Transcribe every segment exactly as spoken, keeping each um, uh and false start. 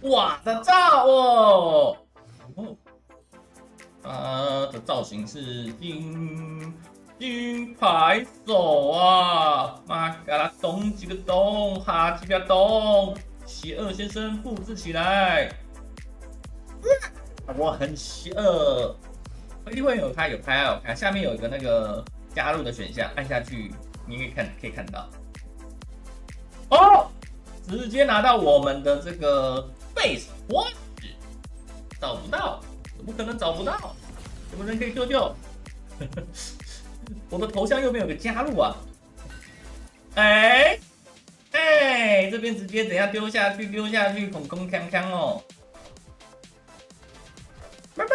哇，这造哦！哦，它的造型是金金牌手啊！妈嘎啦咚几个咚，哈几个咚，邪恶先生复制起来。我很邪恶。一定会有开有开有开，下面有一个那个加入的选项，按下去你可以看可以看到。哦，直接拿到我们的这个 base watch， 找不到，怎么可能找不到？有没有人可以救救？我的头像右边有个加入啊！哎哎，这边直接等下丢下去，丢下去，空空锵锵哦！拜拜。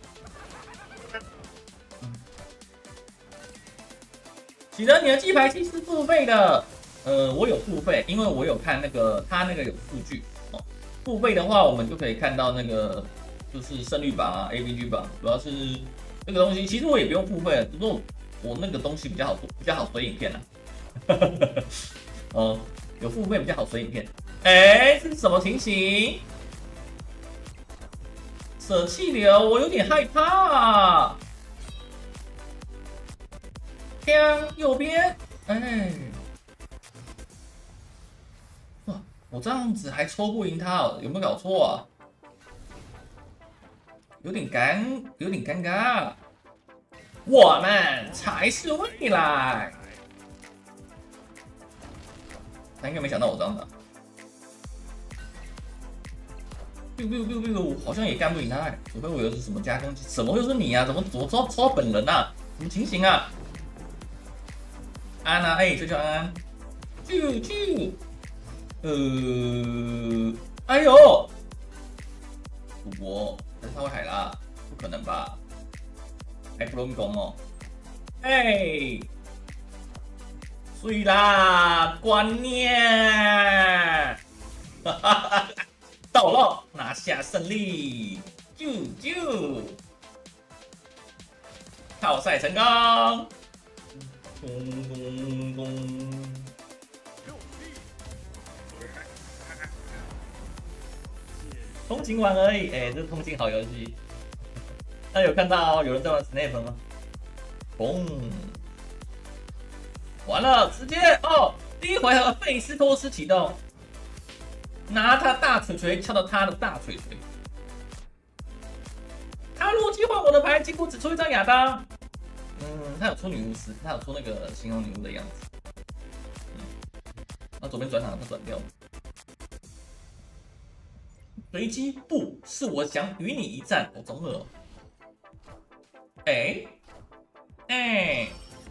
喜德，你的记牌器是付费的。呃，我有付费，因为我有看那个他那个有数据哦。付费的话，我们就可以看到那个就是胜率榜啊、A V G 榜，主要是这个东西。其实我也不用付费了，只是我我那个东西比较好比较好随影片啊。哦，有付费比较好随影片。哎，这是什么情形？舍弃流，我有点害怕啊。枪右边，哎，哇，我这样子还抽不赢他哦，有没有搞错啊？有点尴，有点尴尬。我们才是未来。他应该没想到我这样的。biu biu biu biu， 好像也干不赢他，除非我有什么加攻击。怎么又是你啊？怎么怎么抽抽本人啊？什么情形啊？安啊，哎，这叫安安，啾啾，呃，哎呦，赌博，但是他会海拉，不可能吧？还不容易攻哦，哎，碎啦，观念，哈哈哈，到了，拿下胜利，啾啾，套赛成功。咚咚咚！通勤玩而已，哎、欸，这是通勤好游戏。那有看到有人在玩 Snap 吗？嘣！完了，直接哦，第一回合费斯托斯启动，拿他大锤锤敲到他的大锤锤。他如果击换我的牌，几乎只出一张亚当。嗯，他有出女巫师，他有出那个形容女巫的样子。嗯，那左边转场他转掉了。随机不是我想与你一战，我中二。哎哎，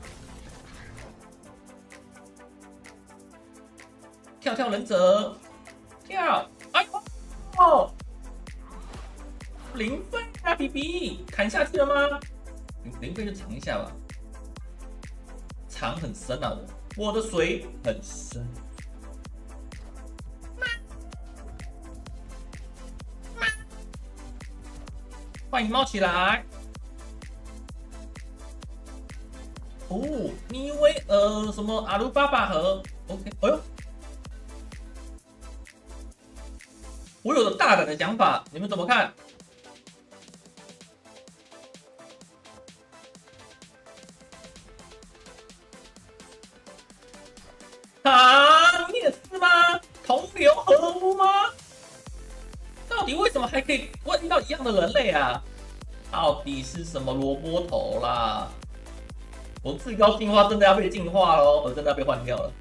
跳跳忍者，跳！哎哦，零分啊 ，B B， 砍下去了吗？零分就藏一下吧，藏很深啊，我我的水很深。欢迎猫起来。哦，尼威尔什么阿鲁巴巴河 ？OK， 哎呦，我有了大胆的想法，你们怎么看？啊，你也是吗？同流合污吗？到底为什么还可以问到一样的人类啊？到底是什么萝卜头啦？我至高进化真的要被进化喽，我真的要被换掉了。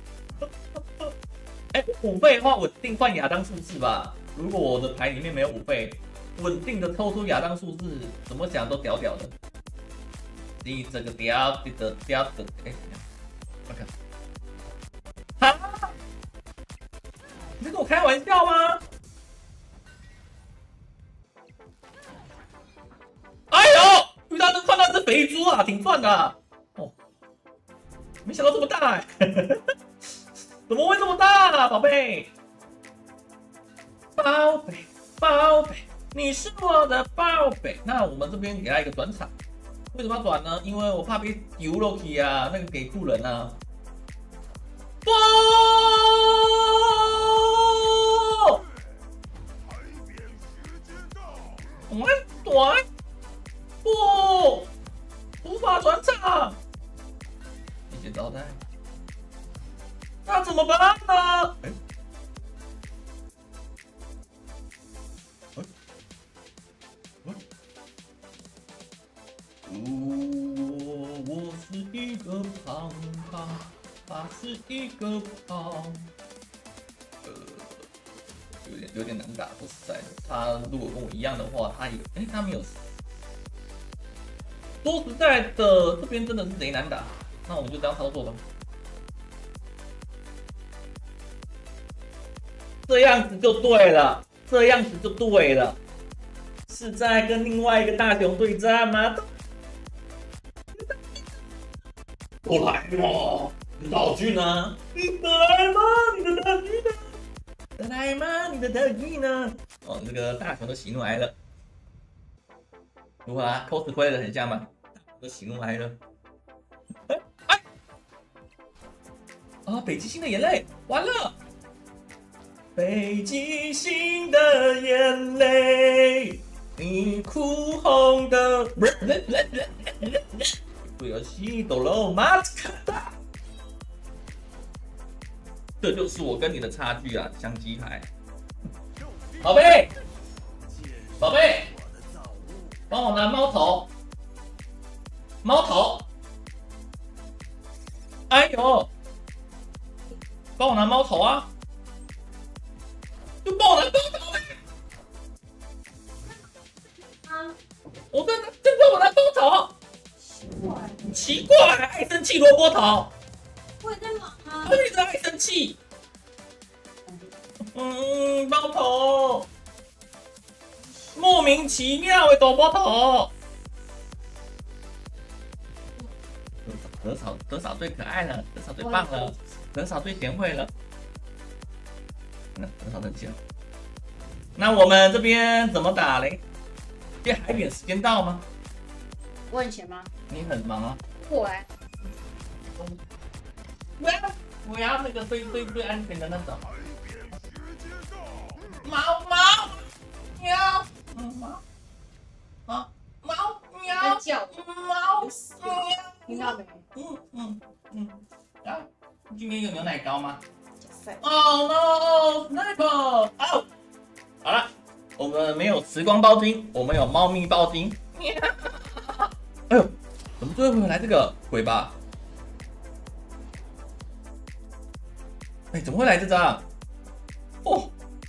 哎、欸，五倍的话稳定换亚当数字吧。如果我的牌里面没有五倍，稳定的抽出亚当数字，怎么讲都屌屌的。你这个屌的屌的，哎、欸，我看。啊！你在跟我开玩笑吗？哎呦，遇到这看到只肥猪啊，挺赚的、啊、哦。没想到这么大、欸，怎么会这么大啊，宝贝？宝贝，宝贝，你是我的宝贝。那我们这边给他一个转场，为什么要转呢？因为我怕被丢落去啊，那个给库人啊。不！ 了。哎、欸，哎、欸，哦，我是一个胖胖，他是一个胖。呃，有点有点难打，说实在的，他如果跟我一样的话，他有，哎、欸，他没有。说实在的，这边真的是贼难打，那我们就这样操作吧。这样子就对了，这样子就对了。是在跟另外一个大熊对战吗？过来嘛，道具呢？你来吗？你的道具呢？来吗？你的道具呢？哦，这个大熊的喜怒哀乐，如何啊 ？cosplay 的很像吗？大熊的喜怒哀乐。哎哎！啊，北极星的眼泪，完了！北极星的眼泪，你哭红的。不要气抖了，马斯卡达。这就是我跟你的差距啊，香鸡排。宝贝，宝贝，帮我拿猫头，猫头。哎呦，帮我拿猫头啊！就帮我拿猫头呗。啊！我跟就帮我拿猫头。奇怪，爱生气萝卜头。 我也在忙啊。 我一直爱生气。嗯，猫头，莫名其妙的萝卜头。德嫂，德嫂最可爱了，德嫂最棒了，德嫂最贤惠了。那德嫂生气了。那我们这边怎么打嘞？这还有点时间到吗？ 我很闲吗？ 你很忙啊。 我哎。 我要我要那个最最最安全的那种。猫猫喵，猫啊猫喵叫猫喵， 听到没？ 嗯嗯嗯。然后今天有牛奶膏吗？ 哦 no sniper 哦，好了，我们没有时光包金，我们有猫咪包金。哎呦，怎么最后回来这个鬼吧？哎，怎么会来这张？哦，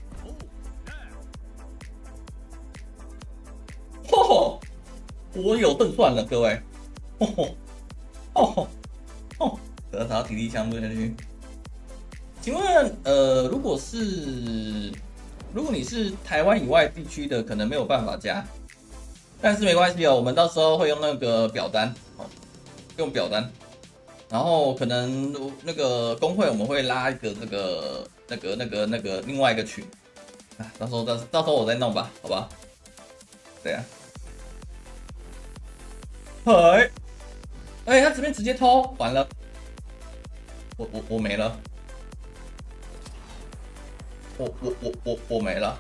哦，我有胜算了，各位。哦吼，哦吼，哦，得到体力项目下去。请问，呃，如果是如果你是台湾以外地区的，可能没有办法加，但是没关系哦，我们到时候会用那个表单，哦，用表单。然后可能那个工会我们会拉一个这个那个那个那个另外一个群啊，到时候到到时候我再弄吧，好吧？对啊。嘿，哎，他这边直接偷，完了，我我我没了，我我我我我没了。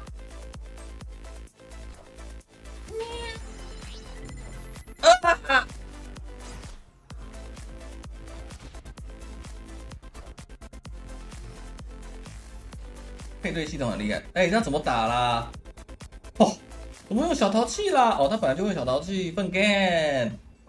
啊哈哈！配对系统很厉害，哎、欸，这样怎么打啦？哦，怎么有小淘气啦？哦，他本来就会小淘气，笨 game。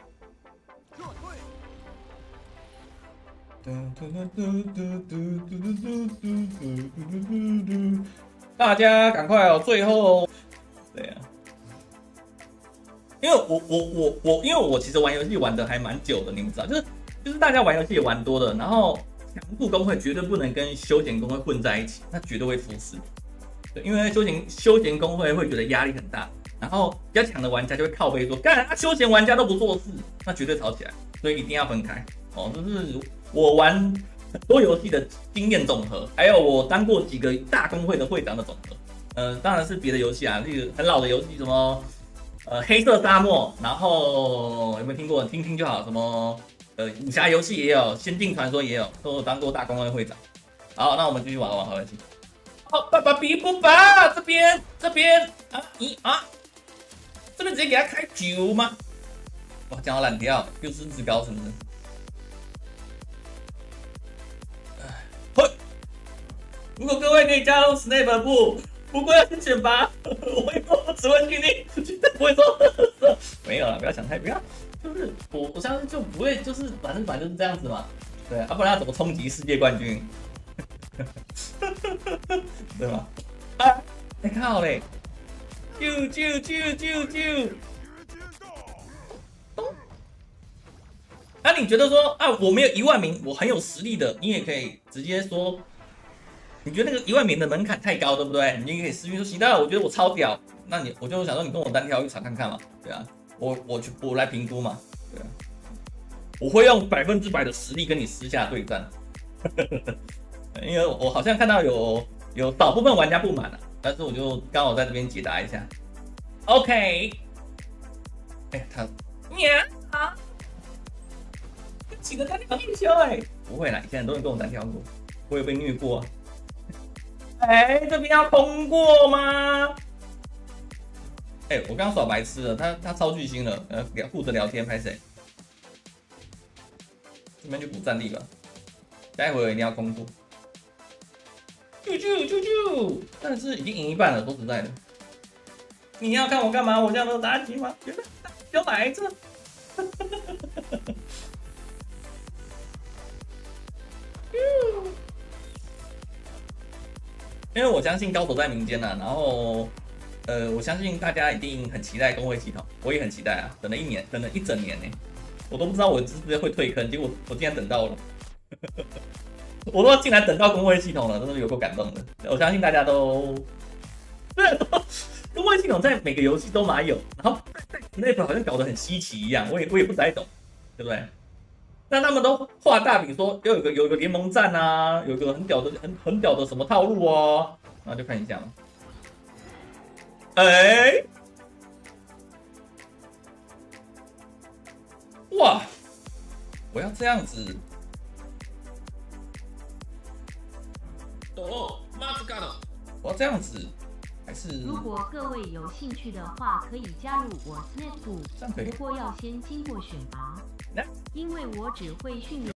大家赶快哦，最后，对呀、啊，因为我我我我，因为我其实玩游戏玩的还蛮久的，你们知道，就是就是大家玩游戏也玩多了，然后。强度工会绝对不能跟休闲工会混在一起，那绝对会出事。对，因为休闲休闲工会会觉得压力很大，然后比较强的玩家就会靠背说，干啊，休闲玩家都不做事，那绝对吵起来。所以一定要分开哦。这是我玩很多游戏的经验总和，还有我当过几个大工会的会长的总和。呃，当然是别的游戏啊，例如很老的游戏，什么呃黑色沙漠，然后有没有听过？听听就好，什么。呃，武侠游戏也有，仙境传说也有，都有当过大公会会长。好，那我们继续玩玩好游戏。哦，爸爸比不吧？这边这边啊，你啊，这边直接给他开九吗？哇，讲好烂掉，又是日高是不是？嘿， 如果各位可以加入 Snap 部，不过要先选拔，我以后只会听你，绝对不会说没有啦，不要想太不要，就是我我相信就不会，就是反正反正就是这样子嘛，对啊，不然他怎么冲击世界冠军？对吗？啊，你看好嘞，啾啾啾啾啾。那、啊、你觉得说啊，我没有一万名，我很有实力的，你也可以直接说，你觉得那个一万名的门槛太高，对不对？你也可以私讯说，行，当然我觉得我超屌，那你我就想说，你跟我单挑一场看看嘛，对啊，我我去我来评估嘛，对啊，我会用百分之百的实力跟你私下对战，因为我好像看到有有少部分玩家不满了、啊，但是我就刚好在这边解答一下 ，OK， 哎、欸，他喵啊。几个单挑一休哎，不会啦，以前很多人跟我单挑过，我有被虐过、啊。哎、欸，这边要通过吗？哎、欸，我刚耍白痴了，他他超巨星了，呃，聊负责聊天拍谁？这边就补战力吧，待会儿一定要空出。啾啾啾啾，但是已经赢一半了，说实在的。你要看我干嘛？我这样都妲己吗？原来要来这。因为我相信高手在民间呐、啊，然后，呃，我相信大家一定很期待工会系统，我也很期待啊，等了一年，等了一整年呢、欸，我都不知道我是不是会退坑，结果我竟然等到了，我都竟然等到工会系统了，真的有够感动的。我相信大家都，虽然说工会系统在每个游戏都蛮有，然后那个好像搞得很稀奇一样，我也我也不太懂，对不对？那他们都画大饼说要有个有一个联盟战啊，有一个很屌的很很屌的什么套路哦，那就看一下嘛。哎、欸，哇，我要这样子。哦，马子干了，我要这样子，还是？ 如果各位有兴趣的话，可以加入我 Snap 部，不过要先经过选拔，因为我只会训练。